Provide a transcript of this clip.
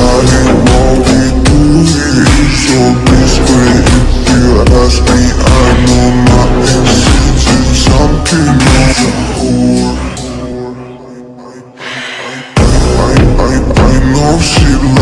darling, what we do here is so discreet. If you ask me, I know my essence is something of a whore. I know she